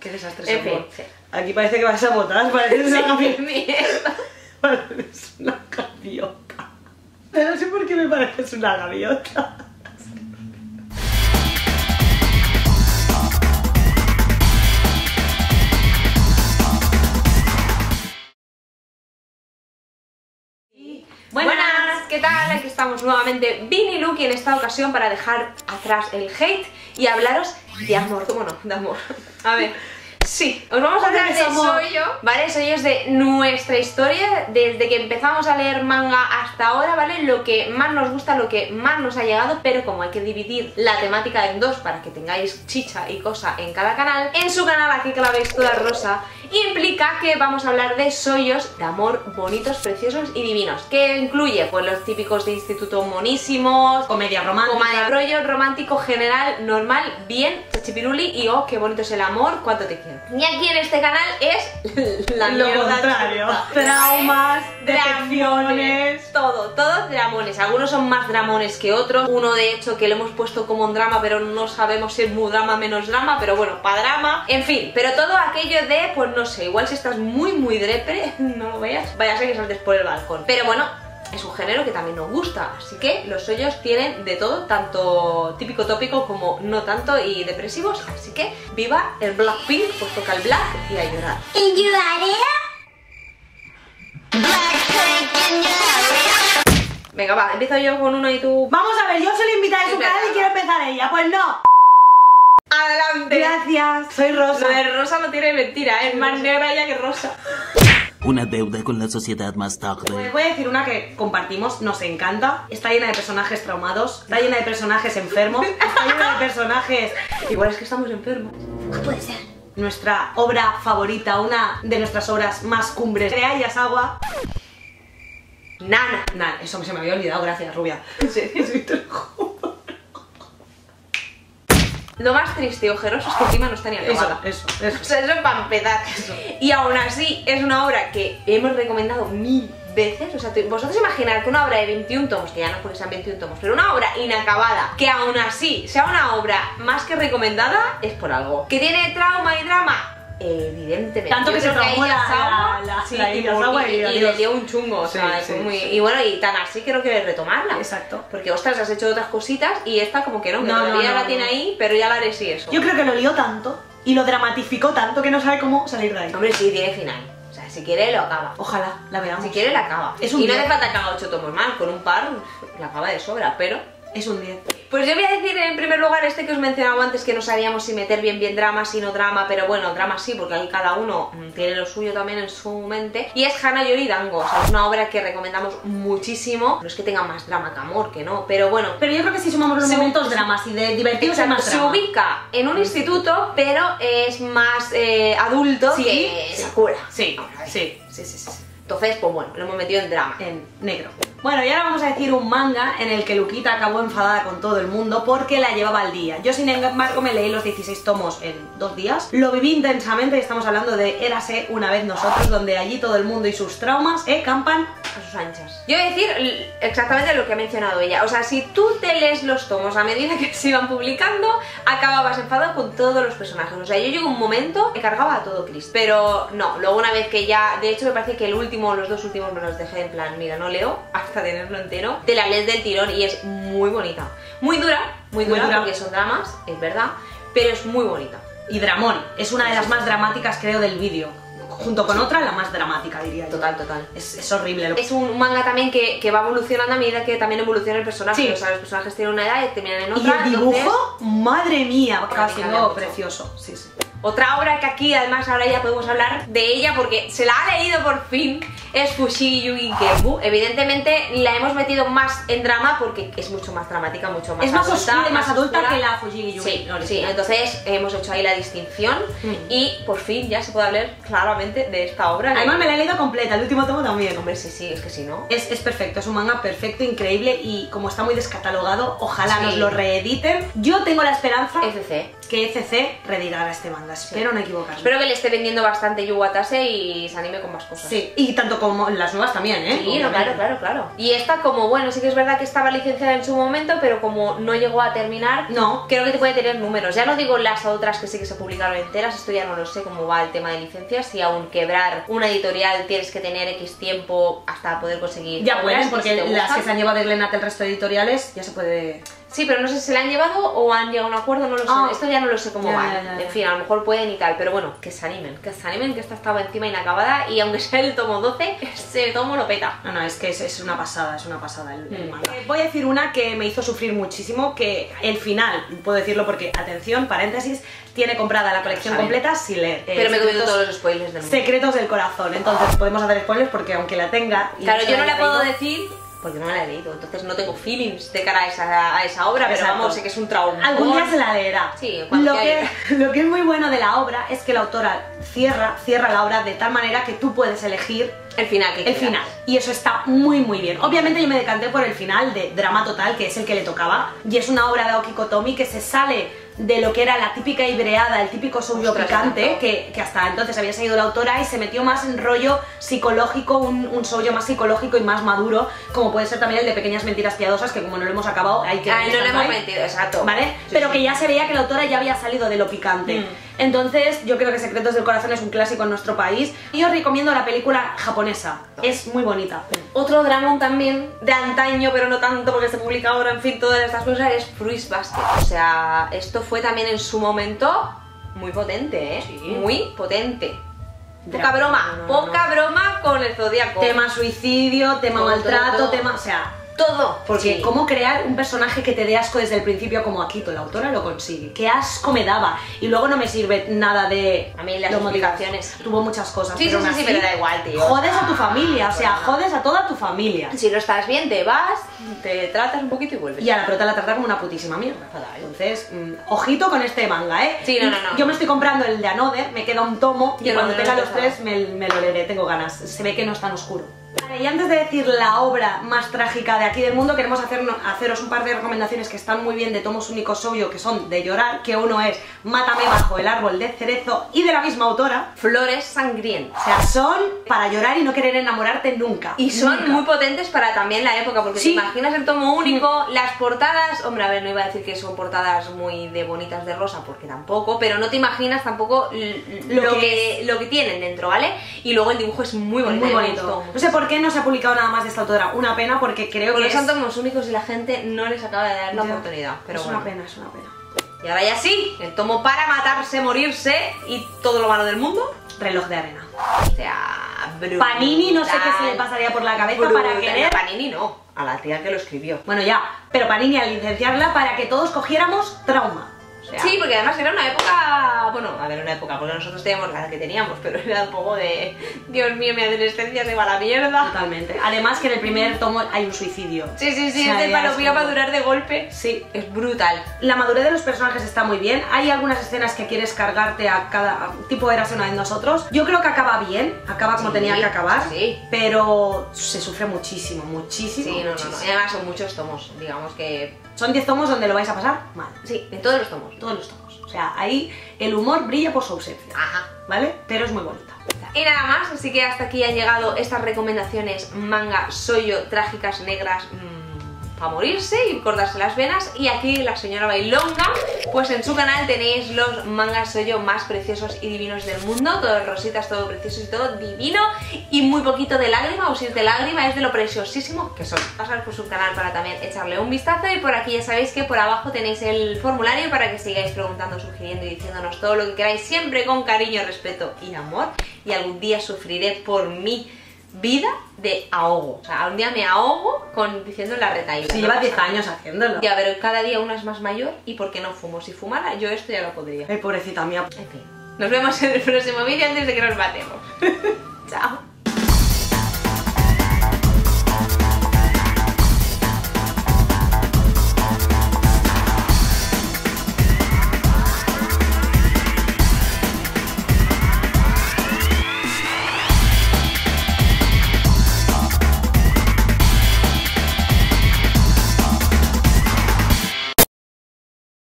Qué desastre. En fin, sí. Aquí parece que vas a votar, pareces una gaviota. Mierda. Pareces una gaviota. Pero no sé por qué me pareces una gaviota. Buenas, ¿qué tal? Aquí estamos nuevamente Vin y Luke, y en esta ocasión para dejar atrás el hate y hablaros de amor. Bueno, de amor. A ver, sí, os vamos a hablar de Soyo, ¿vale? Soyo es de nuestra historia, desde que empezamos a leer manga hasta ahora, ¿vale? Lo que más nos gusta, lo que más nos ha llegado, pero como hay que dividir la temática en dos para que tengáis chicha y cosa en cada canal, en su canal aquí que la veis toda rosa, implica que vamos a hablar de soyos de amor bonitos, preciosos y divinos, que incluye pues los típicos de instituto monísimos, Comedia romántica, comedia rollo romántico general, normal, bien, chachipiruli y oh, qué bonito es el amor, cuánto te quiero. Y aquí en este canal es la lo mierda contrario. absoluta. Traumas, Dramones, decepciones. todos dramones. Algunos son más dramones que otros. Uno de hecho que lo hemos puesto como un drama, pero no sabemos si es muy drama, menos drama, pero bueno, para drama. En fin, pero todo aquello de, pues no sé, igual si estás muy depre, no lo veas, vaya a ser que saltes por el balcón. Pero bueno, es un género que también nos gusta, así que los soyos tienen de todo, tanto típico tópico como no tanto y depresivos, así que viva el Blackpink, pues toca el black y a llorar. Venga, va, empiezo yo con uno y tú... Vamos a ver, yo soy la invitada de su canal y quiero empezar ella. Pues no. ¡Adelante! Gracias, soy Rosa. Lo de Rosa no tiene mentira, es más negra ella que rosa. Una deuda con la sociedad más tarde. Pues voy a decir una que compartimos, nos encanta. Está llena de personajes traumados, está llena de personajes enfermos, está llena de personajes... Igual es que estamos enfermos. Puede ser. Nuestra obra favorita, una de nuestras obras más cumbres de Ayasawa. Nana. Nah, eso se me había olvidado, gracias, rubia. Sí, te lo juro. Lo más triste y ojeroso es que encima no está ni acabada. Eso. O sea, eso para empezar. Y aún así es una obra que hemos recomendado 1000 veces. O sea, vosotros imaginad que una obra de 21 tomos, que ya no porque sean 21 tomos, pero una obra inacabada, que aún así sea una obra más que recomendada, es por algo. ¿Que tiene trauma y drama? Evidentemente. Tanto que se traumó y le dio un chungo, o sea, sí, muy... Y bueno, y tan así creo que retomarla. Exacto. Porque, ostras, has hecho otras cositas y esta como que no, que todavía la tiene ahí, pero ya la haré sí eso. Yo creo que lo lió tanto y lo dramatificó tanto que no sabe cómo salir de ahí. Hombre, sí, tiene final. O sea, si quiere lo acaba. Ojalá la veamos. Si quiere la acaba. Es un y no 10. hace falta que haga 8 tomos más, con un par la acaba de sobra, pero... Es un 10. Pues yo voy a decir en primer lugar este que os mencionaba antes, que no sabíamos si meter bien drama, si no drama, pero bueno, drama sí, porque ahí cada uno tiene lo suyo también en su mente. Y es Hana Yori Dango, o sea, es una obra que recomendamos muchísimo. No es que tenga más drama que amor, que no, pero bueno. Pero yo creo que si sumamos los momentos dramas y de divertidos es más se drama. ubica en un instituto, pero es más adulto que Sakura. Sí. Entonces, pues bueno, lo hemos metido en drama. En negro. Bueno, y ahora vamos a decir un manga en el que Luquita acabó enfadada con todo el mundo porque la llevaba al día. Yo sin embargo me leí los 16 tomos en 2 días. Lo viví intensamente y estamos hablando de Érase una vez nosotros, donde allí todo el mundo y sus traumas campan a sus anchas. Yo voy a decir exactamente lo que ha mencionado ella. O sea, si tú te lees los tomos a medida que se iban publicando, acababas enfadado con todos los personajes. O sea, yo llegó un momento que cargaba a todo Cristo. Pero no, luego una vez que ya... De hecho me parece que los 2 últimos me los dejé en plan, mira, no leo hasta tenerlo entero. Te la lees del tirón y es muy bonita. Muy dura porque son dramas, es verdad, pero es muy bonita. Y dramón, es una de las más dramáticas creo del vídeo. Junto con otra, la más dramática diría yo. Total. Es horrible. Es un manga también que va evolucionando a medida que también evoluciona el personaje. Sí. O sea, los personajes tienen una edad y terminan en otra. Y el dibujo, entonces... madre mía, acaba cambia siendo mucho. precioso. Sí. Otra obra que aquí además ahora ya podemos hablar de ella porque se la ha leído por fin, es Fushigi Yugi Kenbu. Evidentemente la hemos metido más en drama porque es mucho más dramática, mucho más adulta. Es más oscura y más adulta oscura que la Fushigi Yugi. Sí, entonces hemos hecho ahí la distinción y por fin ya se puede hablar claramente de esta obra. Además me la he leído completa, el último tomo también. Hombre, sí, es que si no... Es perfecto, es un manga perfecto, increíble y como está muy descatalogado, ojalá nos lo reediten. Yo tengo la esperanza... FC. que ECC reeditará este manga, espero no equivocarme. Espero que le esté vendiendo bastante Yu Watase y se anime con más cosas. Sí, y tanto como las nuevas también, ¿eh? Sí, no, claro. Y esta como, bueno, sí que es verdad que estaba licenciada en su momento, pero como no llegó a terminar, no, creo que te puede tener números. Ya no digo las otras que sí que se publicaron enteras, esto ya no lo sé cómo va el tema de licencias, si aún quebrar una editorial tienes que tener X tiempo hasta poder conseguir. Ya puedes, porque las que se han llevado de Glenat el resto de editoriales ya se puede... Sí, pero no sé si se la han llevado o han llegado a un acuerdo, no lo sé. Esto ya no lo sé cómo va. En fin, a lo mejor pueden y tal, pero bueno, que se animen, que esta estaba encima inacabada y aunque sea el tomo 12, ese tomo lo peta. No, es que es una pasada el manga. Voy a decir una que me hizo sufrir muchísimo, que el final, puedo decirlo porque, atención, paréntesis, tiene comprada la colección completa sin leer. Pero me he comido todos los spoilers del mundo. Secretos del corazón, entonces podemos hacer spoilers porque aunque la tenga... Claro, yo no la puedo decir... porque no me la he leído, entonces no tengo feelings de cara a esa obra, pero vamos, sé que es un trauma. Algún día se la leerá. Sí, lo que es muy bueno de la obra es que la autora cierra la obra de tal manera que tú puedes elegir el final. Y eso está muy bien. Obviamente yo me decanté por el final de Drama Total, que es el que le tocaba, y es una obra de Aoki Kotomi que se sale de lo que era la típica hibreada, el típico shoujo picante, que hasta entonces había seguido la autora, y se metió más en rollo psicológico, un shoujo más psicológico y más maduro, como puede ser también el de Pequeñas Mentiras Piadosas, que como no lo hemos acabado, hay que... no lo hemos metido, exacto. ¿Vale? Sí, pero que ya se veía que la autora ya había salido de lo picante. Entonces yo creo que Secretos del Corazón es un clásico en nuestro país, y os recomiendo la película japonesa, es muy bonita. Otro dramón también de antaño, pero no tanto porque se publica ahora, en fin, todas estas cosas, es Fruits Basket. O sea, esto fue también en su momento muy potente, ¿eh? Sí. Muy potente. Poca broma con el Zodíaco. Tema suicidio, tema maltrato, tema... O sea... todo. Porque cómo crear un personaje que te dé asco desde el principio como Akito, la autora lo consigue. Qué asco me daba. Y luego no me sirve nada de... A mí las modificaciones. Tuvo muchas cosas, sí, pero sí, pero da igual, tío. Jodes a tu familia, o sea, jodes a toda tu familia. Si no estás bien, te vas, te tratas un poquito y vuelves. Y a la prota la trata como una putísima mierda. Entonces, ojito con este manga, ¿eh? Sí, no. Yo me estoy comprando el de Another, me queda un tomo, y cuando tenga los tres me lo leeré, tengo ganas. Se ve que no es tan oscuro. Vale, y antes de decir la obra más trágica de aquí del mundo, queremos haceros un par de recomendaciones que están muy bien de tomos únicos shoujo, que son de llorar, que uno es Mátame bajo el árbol de cerezo, y de la misma autora, Flores sangrientas. O sea, son para llorar y no querer enamorarte nunca. Y son muy potentes para también la época, porque te imaginas el tomo único, las portadas, hombre, a ver, no iba a decir que son portadas muy de bonitas de rosa, porque tampoco, pero no te imaginas tampoco lo que tienen dentro, ¿vale? Y luego el dibujo es muy bonito. Muy bonito. No sé por qué no se ha publicado nada más de esta autora, una pena, porque creo que son tomos únicos y la gente no les acaba de dar la oportunidad. Pero es bueno. una pena, es una pena. Y ahora ya sí, el tomo para matarse, morirse y todo lo malo del mundo. Reloj de arena. O sea, brutal. Panini no sé qué se le pasaría por la cabeza para querer... Panini no, a la tía que lo escribió. Bueno ya, pero Panini al licenciarla para que todos cogiéramos trauma. O sea, sí, porque además era una época, bueno, a ver, una época, porque nosotros teníamos la que teníamos, pero era un poco de, Dios mío, mi adolescencia se va a la mierda. Totalmente. Además que en el primer tomo hay un suicidio. Sí, es de palopía para durar de golpe. Sí. Es brutal. La madurez de los personajes está muy bien. Hay algunas escenas que quieres cargarte a cada tipo de Érase una vez nosotros. Yo creo que acaba bien, acaba como tenía que acabar, pero se sufre muchísimo. Sí, no. Y además son muchos tomos, digamos que... Son 10 tomos donde lo vais a pasar mal. Sí, en todos los tomos. Todos los tomos. O sea, ahí el humor brilla por su ausencia. Ajá. ¿Vale? Pero es muy bonita. Y nada más, así que hasta aquí han llegado estas recomendaciones manga shoujo trágicas negras para morirse y cortarse las venas. Y aquí la señora Bailonga, pues en su canal tenéis los mangas shoujo más preciosos y divinos del mundo, todos rositas, todo precioso y todo divino, y muy poquito de lágrima, o si es de lágrima es de lo preciosísimo que son. Pasad por su canal para también echarle un vistazo, y por aquí ya sabéis que por abajo tenéis el formulario para que sigáis preguntando, sugiriendo y diciéndonos todo lo que queráis, siempre con cariño, respeto y amor. Y algún día sufriré por mi vida de ahogo. O sea, un día me ahogo diciendo la retaíla. Si llevas 10 años haciéndolo. Ya, pero cada día una es más mayor, y ¿por qué no fumo? Si fumara, yo esto ya lo podría. Ay, pobrecita mía. En fin, nos vemos en el próximo vídeo antes de que nos matemos. Chao.